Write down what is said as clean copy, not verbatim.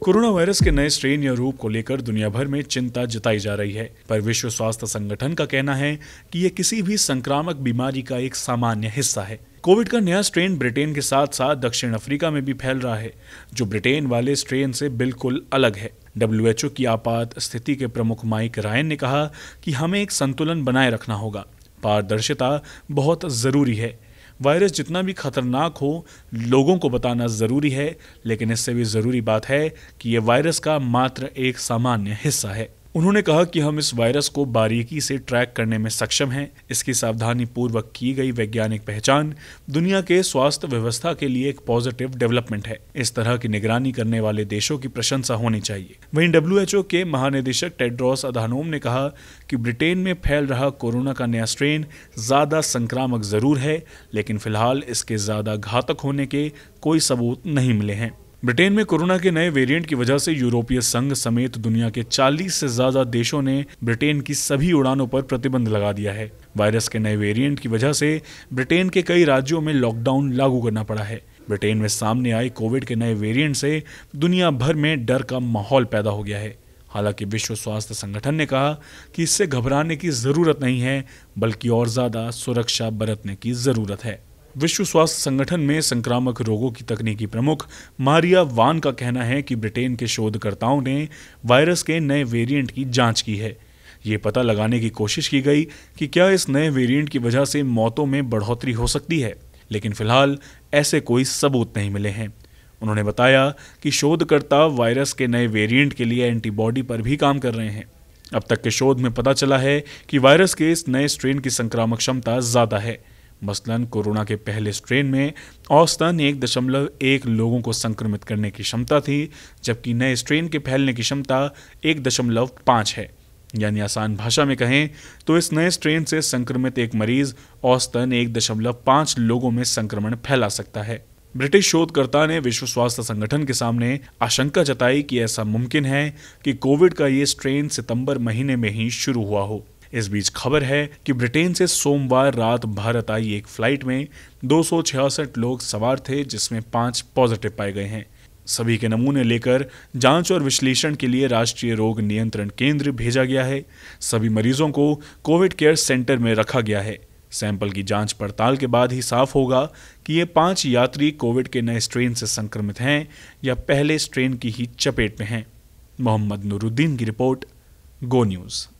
Corona virus के नए strain या रूप को लेकर दुनिया भर में चिंता जताई जा रही है, पर विश्व स्वास्थ्य संगठन का कहना है कि यह किसी भी संक्रामक बीमारी का एक सामान्य हिस्सा है। कोविड का नया स्ट्रेन ब्रिटेन के साथ साथ दक्षिण अफ्रीका में भी फैल रहा है, जो ब्रिटेन वाले स्ट्रेन से बिल्कुल अलग है। WHO की आपात स्थिति के प्रमुख माइक रायन ने कहा कि हमें एक संतुलन बनाए रखना होगा। पारदर्शिता बहुत जरूरी है। वायरस जितना भी खतरनाक हो, लोगों को बताना जरूरी है, लेकिन इससे भी जरूरी बात है कि यह वायरस का मात्र एक सामान्य हिस्सा है। उन्होंने कहा कि हम इस वायरस को बारीकी से ट्रैक करने में सक्षम हैं। इसकी सावधानी पूर्वक की गई वैज्ञानिक पहचान दुनिया के स्वास्थ्य व्यवस्था के लिए एक पॉजिटिव डेवलपमेंट है। इस तरह की निगरानी करने वाले देशों की प्रशंसा होनी चाहिए। वहीं WHO के महानिदेशक टेड्रोस अधानोम ने कहा कि ब्रिटेन में फैल रहा कोरोना का नया स्ट्रेन ज्यादा संक्रामक जरूर है, लेकिन फिलहाल इसके ज्यादा घातक होने के कोई सबूत नहीं मिले हैं। ब्रिटेन में कोरोना के नए वेरिएंट की वजह से यूरोपीय संघ समेत दुनिया के 40 से ज्यादा देशों ने ब्रिटेन की सभी उड़ानों पर प्रतिबंध लगा दिया है। वायरस के नए वेरिएंट की वजह से ब्रिटेन के कई राज्यों में लॉकडाउन लागू करना पड़ा है। ब्रिटेन में सामने आए कोविड के नए वेरिएंट से दुनिया भर में डर का माहौल पैदा हो गया है। हालांकि विश्व स्वास्थ्य संगठन ने कहा कि इससे घबराने की जरूरत नहीं है, बल्कि और ज्यादा सुरक्षा बरतने की जरूरत है। विश्व स्वास्थ्य संगठन में संक्रामक रोगों की तकनीकी प्रमुख मारिया वान का कहना है कि ब्रिटेन के शोधकर्ताओं ने वायरस के नए वेरिएंट की जांच की है। ये पता लगाने की कोशिश की गई कि क्या इस नए वेरिएंट की वजह से मौतों में बढ़ोतरी हो सकती है, लेकिन फिलहाल ऐसे कोई सबूत नहीं मिले हैं। उन्होंने बताया कि शोधकर्ता वायरस के नए वेरिएंट के लिए एंटीबॉडी पर भी काम कर रहे हैं। अब तक के शोध में पता चला है कि वायरस के इस नए स्ट्रेन की संक्रामक क्षमता ज्यादा है। मसलन कोरोना के पहले स्ट्रेन में औसतन 1.1 लोगों को संक्रमित करने की क्षमता थी, जबकि नए स्ट्रेन के फैलने की क्षमता 1.5 है। यानी आसान भाषा में कहें तो इस नए स्ट्रेन से संक्रमित एक मरीज औसतन 1.5 लोगों में संक्रमण फैला सकता है। ब्रिटिश शोधकर्ता ने विश्व स्वास्थ्य संगठन के सामने आशंका जताई कि ऐसा मुमकिन है कि कोविड का ये स्ट्रेन सितंबर महीने में ही शुरू हुआ हो। इस बीच खबर है कि ब्रिटेन से सोमवार रात भारत आई एक फ्लाइट में 266 लोग सवार थे, जिसमें 5 पॉजिटिव पाए गए हैं। सभी के नमूने लेकर जांच और विश्लेषण के लिए राष्ट्रीय रोग नियंत्रण केंद्र भेजा गया है। सभी मरीजों को कोविड केयर सेंटर में रखा गया है। सैंपल की जांच पड़ताल के बाद ही साफ होगा कि ये 5 यात्री कोविड के नए स्ट्रेन से संक्रमित हैं या पहले स्ट्रेन की ही चपेट में हैं। मोहम्मद नूरुद्दीन की रिपोर्ट, गो न्यूज़।